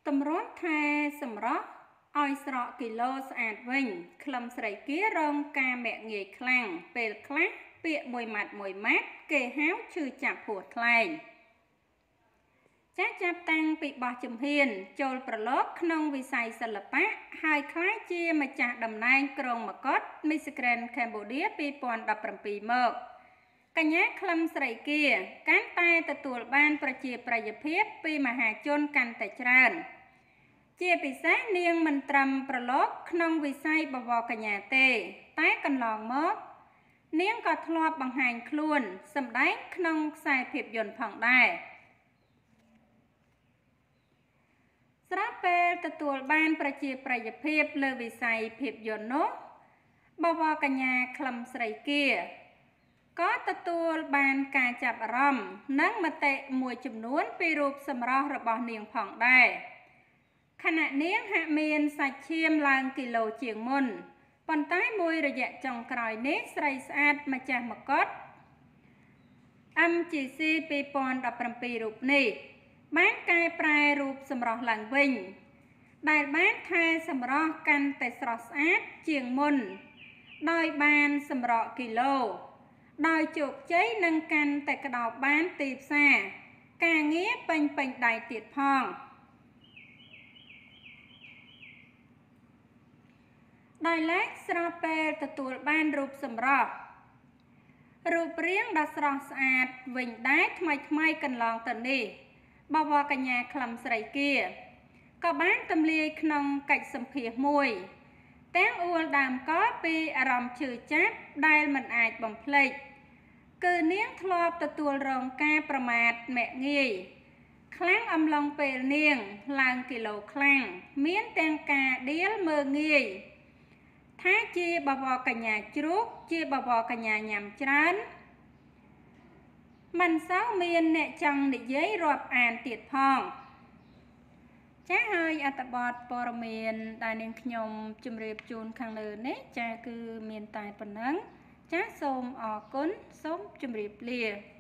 តម្រាំថែសម្រស់ឲ្យស្រកគីឡូស្អាតវិញខ្លឹមស្រីគារងការមាក់ងាយខ្លាំងពេលខ្លះពាក្យមួយម៉ាត់គេហៅឈឺចាប់ហួសថ្លែងចាប់តាំងពីបោះជំហានចូលប្រឡូកក្នុងវិស័យសិល្បៈហើយក្លាយជាម្ចាស់តំណែងក្រុងមកុដ Miss Grand Cambodia 2017 មកកញ្ញាខ្លឹមស្រីគាកាន់តែទទួលបានប្រជាប្រិយភាពពីមហាជនកាន់តែច្រើនជាពិសេសនាងមិនត្រឹមប្រឡូកក្នុងវិស័យបវរកញ្ញាទេតែកន្លងមកនាងក៏ធ្លាប់បង្ហាញខ្លួនសម្ដែងក្នុងខ្សែភាពយន្តផងដែរស្រាប់ពេលទទួលបានប្រជាប្រិយភាពលើវិស័យភាពយន្តនោះបវរកញ្ញាខ្លឹមស្រីគាក៏ទទួលបានការចាប់អារម្មណ៍និងមតិមួយចំនួនពីរូបសម្រស់របស់នាងផងដែរខណៈនាងហាក់មានសាច់ឈាមឡើងគីឡូជាងមុនប៉ុន្តែមួយរយៈចុងក្រោយនេះស្រីស្អាតម្ចាស់មកុដ MGC 2017 រូបនេះបានកែប្រែរូបសម្រស់ឡើងវិញដែលបានថែសម្រស់កាន់តែស្រស់ស្អាតជាងមុនដោយបានសម្រកគីឡូដោយជោគជ័យនឹងកាន់តែក្តោបបានទីផ្សារការងារពេញដៃទៀតផងដោយឡែកស្របពេលទទួលបានរូបសម្រស់រូបរាងដ៏ស្រស់ស្អាតវិញដែរថ្មីកន្លងទៅនេះបវរកញ្ញាខ្លឹមស្រីគាក៏បានទម្លាយក្នុងកិច្ចសម្ភាសន៍មួយទាំងអួលដើមកពីអារម្មណ៍ឈឺចាប់ដែលមិនអាចបំភ្លេចគឺនាងធ្លាប់ទទួលរងការប្រមាថមាក់ងាយខ្លាំងអំឡុងពេលនាងឡើងគីឡូខ្លាំងមានទាំងការដៀលមើលងាយថាជាបវរកញ្ញាជ្រូកជាបវរកញ្ញាញ៉ាំច្រើនមិនសូវមានអ្នកចង់និយាយរាប់អានទៀតផងចាហើយអត្ថបទព័ត៌មានដែលនាងខ្ញុំជម្រាបជូនខាងលើនេះចាគឺមានតែប៉ុណ្ណឹងចាសូមអរគុណសូមជម្រាបលា